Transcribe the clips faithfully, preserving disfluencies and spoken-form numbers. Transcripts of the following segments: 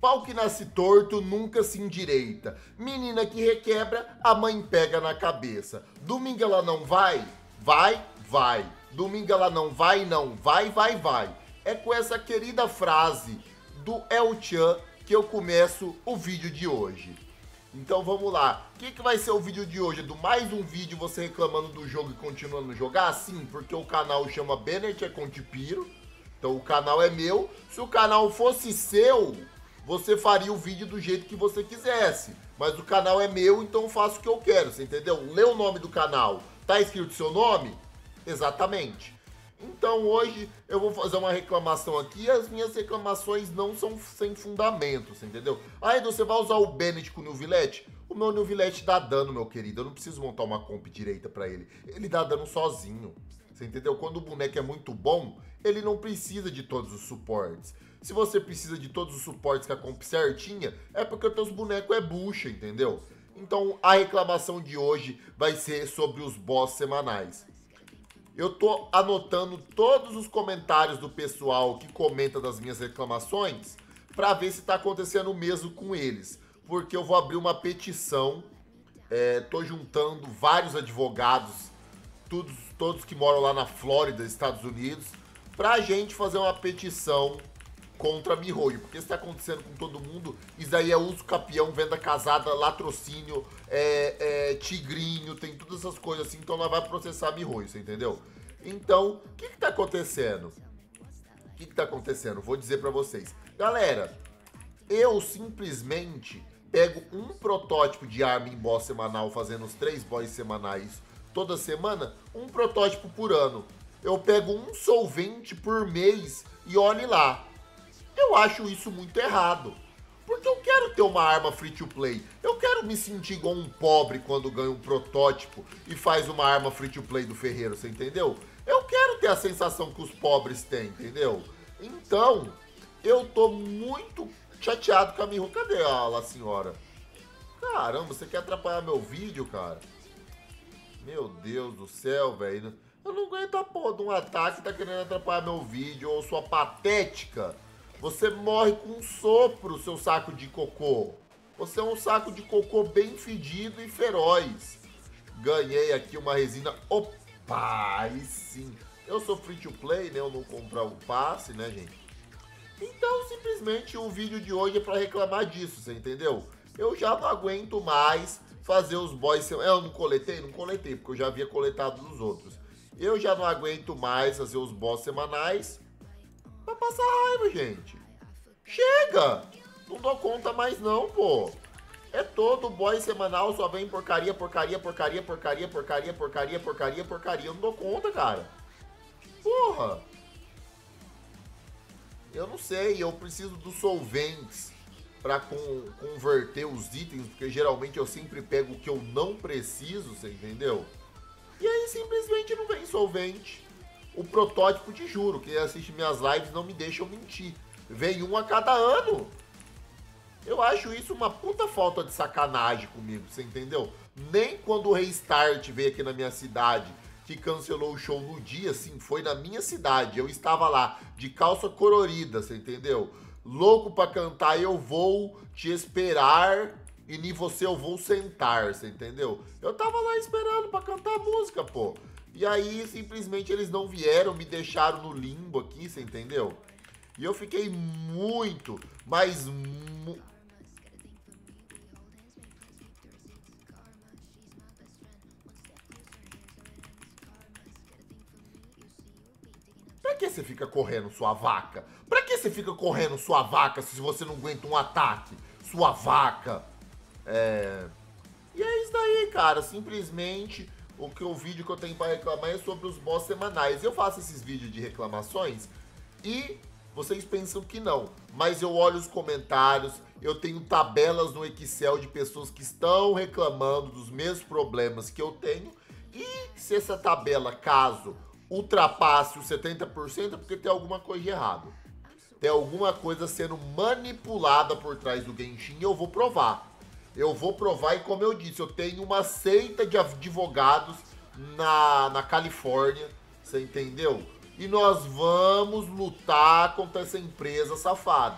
Pau que nasce torto nunca se endireita. Menina que requebra, a mãe pega na cabeça. Domingo ela não vai? Vai, vai. Domingo ela não vai, não. Vai, vai, vai. É com essa querida frase do El Chan que eu começo o vídeo de hoje. Então vamos lá. O que, que vai ser o vídeo de hoje? Do mais um vídeo você reclamando do jogo e continuando a jogar? Sim, porque o canal chama Bennett é Contipiro. Então o canal é meu. Se o canal fosse seu, você faria o vídeo do jeito que você quisesse. Mas o canal é meu, então eu faço o que eu quero, você entendeu? Lê o nome do canal. Tá escrito seu nome? Exatamente. Então hoje eu vou fazer uma reclamação aqui e as minhas reclamações não são sem fundamento, você entendeu? Ah, então você vai usar o Bennett com o Nilvilete? O meu Nilvilete dá dano, meu querido. Eu não preciso montar uma comp direita pra ele. Ele dá dano sozinho, você entendeu? Quando o boneco é muito bom, ele não precisa de todos os suportes. Se você precisa de todos os suportes com a comp certinha, é porque os teus bonecos é bucha, entendeu? Então a reclamação de hoje vai ser sobre os boss semanais. Eu tô anotando todos os comentários do pessoal que comenta das minhas reclamações para ver se tá acontecendo o mesmo com eles. Porque eu vou abrir uma petição, é, tô juntando vários advogados, todos, todos que moram lá na Flórida, Estados Unidos, pra gente fazer uma petição contra a MiHoYo, porque isso tá acontecendo com todo mundo. Isso aí é uso capião, venda casada, latrocínio, é, é, tigrinho, tem todas essas coisas assim, então nós vai processar a MiHoYo, você entendeu? Então, o que que tá acontecendo? O que que tá acontecendo? Vou dizer pra vocês. Galera, eu simplesmente pego um protótipo de arma em boss semanal, fazendo os três boss semanais toda semana, um protótipo por ano. Eu pego um solvente por mês e olhe lá. Eu acho isso muito errado, porque eu quero ter uma arma free to play. Eu quero me sentir igual um pobre quando ganha um protótipo e faz uma arma free to play do ferreiro, você entendeu? Eu quero ter a sensação que os pobres têm, entendeu? Então, eu tô muito chateado com a MiHoYo. Cadê a senhora? Caramba, você quer atrapalhar meu vídeo, cara? Meu Deus do céu, velho. Eu não aguento a porra de um ataque que tá querendo atrapalhar meu vídeo, ou sua patética. Você morre com um sopro, seu saco de cocô. Você é um saco de cocô bem fedido e feroz. Ganhei aqui uma resina. Opa, aí sim. Eu sou free to play, né? Eu não comprar o passe, né, gente? Então, simplesmente, o vídeo de hoje é pra reclamar disso, você entendeu? Eu já não aguento mais fazer os boys... Eu não coletei? Não coletei, porque eu já havia coletado dos outros. Eu já não aguento mais fazer os boss semanais pra passar raiva, gente. Chega! Não dou conta mais não, pô. É todo boy semanal, só vem porcaria, porcaria, porcaria, porcaria, porcaria, porcaria, porcaria, porcaria. Eu não dou conta, cara. Porra. Eu não sei, eu preciso dos solventes pra con converter os itens, porque geralmente eu sempre pego o que eu não preciso, você entendeu? E aí simplesmente não vem solvente. O protótipo, te juro, quem assiste minhas lives não me deixa eu mentir. Vem um a cada ano. Eu acho isso uma puta falta de sacanagem comigo, você entendeu? Nem quando o Restart veio aqui na minha cidade, que cancelou o show no dia, sim, foi na minha cidade. Eu estava lá, de calça colorida, você entendeu? Louco pra cantar, eu vou te esperar e nem você eu vou sentar, você entendeu? Eu tava lá esperando pra cantar a música, pô. E aí, simplesmente, eles não vieram, me deixaram no limbo aqui, você entendeu? E eu fiquei muito, mas... Mu... Pra que você fica correndo, sua vaca? Pra que você fica correndo, sua vaca, se você não aguenta um ataque? Sua vaca. É... E é isso daí, cara. Simplesmente... O, que, o vídeo que eu tenho para reclamar é sobre os boss semanais. Eu faço esses vídeos de reclamações e vocês pensam que não. Mas eu olho os comentários, eu tenho tabelas no Excel de pessoas que estão reclamando dos mesmos problemas que eu tenho. E se essa tabela, caso ultrapasse os setenta por cento, é porque tem alguma coisa de errado. Tem alguma coisa sendo manipulada por trás do Genshin e eu vou provar. Eu vou provar e, como eu disse, eu tenho uma seita de advogados na, na Califórnia, você entendeu? E nós vamos lutar contra essa empresa safada.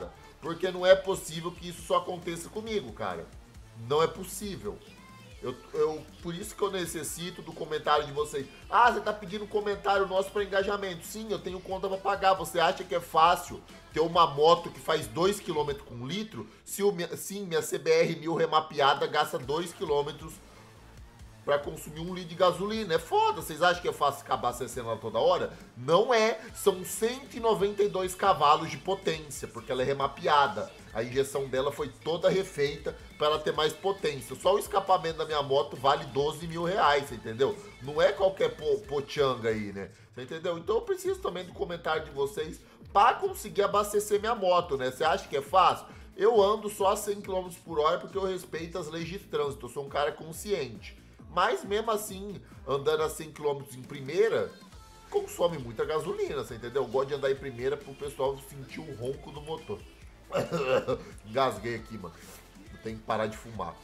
Porque não é possível que isso só aconteça comigo, cara. Não é possível. Eu, eu, por isso que eu necessito do comentário de vocês. Ah, você tá pedindo comentário nosso para engajamento. Sim, eu tenho conta para pagar. Você acha que é fácil ter uma moto que faz dois quilômetros com litro? Se o, sim, minha C B R mil remapeada gasta dois quilômetros para consumir um litro de gasolina. É foda. Vocês acham que é fácil ficar abastecendo ela toda hora? Não é. São cento e noventa e dois cavalos de potência, porque ela é remapeada. A injeção dela foi toda refeita para ela ter mais potência. Só o escapamento da minha moto vale doze mil reais, você entendeu? Não é qualquer po pochanga aí, né? Você entendeu? Então eu preciso também do comentário de vocês para conseguir abastecer minha moto, né? Você acha que é fácil? Eu ando só a cem quilômetros por hora porque eu respeito as leis de trânsito. Eu sou um cara consciente. Mas mesmo assim, andando a cem quilômetros em primeira, consome muita gasolina, você entendeu? Eu gosto de andar em primeira pro pessoal sentir o ronco do motor. Engasguei aqui, mano. Eu tenho que parar de fumar.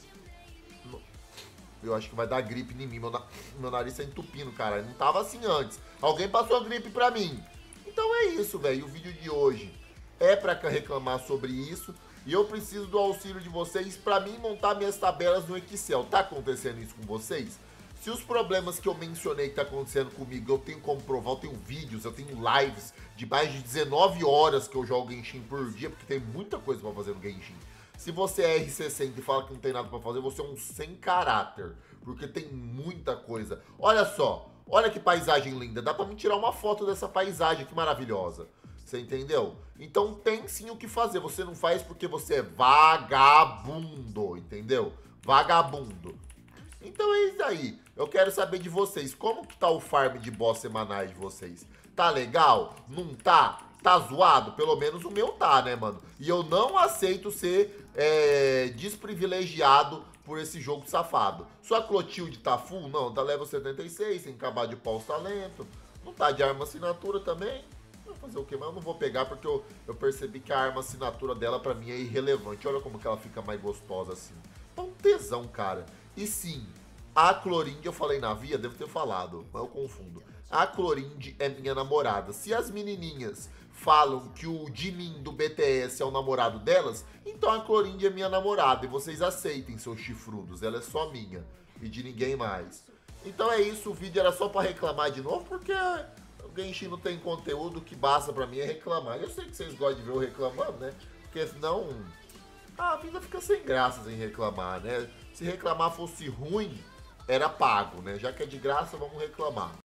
Eu acho que vai dar gripe em mim. Meu, na... Meu nariz tá entupindo, cara. Não tava assim antes. Alguém passou a gripe pra mim. Então é isso, velho. O vídeo de hoje é pra reclamar sobre isso. E eu preciso do auxílio de vocês pra mim montar minhas tabelas no Excel. Tá acontecendo isso com vocês? Se os problemas que eu mencionei que tá acontecendo comigo, eu tenho como provar, eu tenho vídeos, eu tenho lives de mais de dezenove horas que eu jogo Genshin por dia, porque tem muita coisa pra fazer no Genshin. Se você é R sessenta e fala que não tem nada pra fazer, você é um sem caráter, porque tem muita coisa. Olha só, olha que paisagem linda, dá pra me tirar uma foto dessa paisagem, que maravilhosa. Você entendeu? Então tem sim o que fazer, você não faz porque você é vagabundo, entendeu? Vagabundo. Então é isso aí. Eu quero saber de vocês, como que tá o farm de boss semanais de vocês? Tá legal? Não tá? Tá zoado? Pelo menos o meu tá, né, mano? E eu não aceito ser é, desprivilegiado por esse jogo safado. Sua Clotilde tá full? Não, tá level setenta e seis, sem acabar de pau os talento. Não tá de arma assinatura também? Vou fazer o quê? Mas eu não vou pegar porque eu, eu percebi que a arma assinatura dela pra mim é irrelevante. Olha como que ela fica mais gostosa assim. É um tesão, cara. E sim, a Clorinde, eu falei na via, devo ter falado, mas eu confundo. A Clorinde é minha namorada. Se as menininhas falam que o Jimin do B T S é o namorado delas, então a Clorinde é minha namorada. E vocês aceitem, seus chifrudos. Ela é só minha e de ninguém mais. Então é isso, o vídeo era só pra reclamar de novo, porque o Genshin não tem conteúdo, que basta pra mim é reclamar. Eu sei que vocês gostam de ver eu reclamando, né? Porque senão a vida fica sem graças em reclamar, né? Se reclamar fosse ruim, era pago, né? Já que é de graça, vamos reclamar.